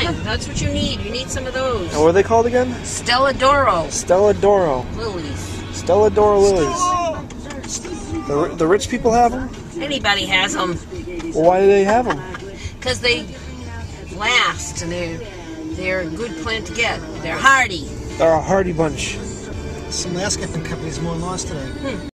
fine. That's what you need. You need some of those. And what are they called again? Stella Doro. Stella Doro. Lilies. Stella Doro lilies. The rich people have them? Anybody has them. Well, why do they have them? Because they last and they're a good plant to get. They're hardy. They're a hardy bunch. Some landscaping companies more lost today.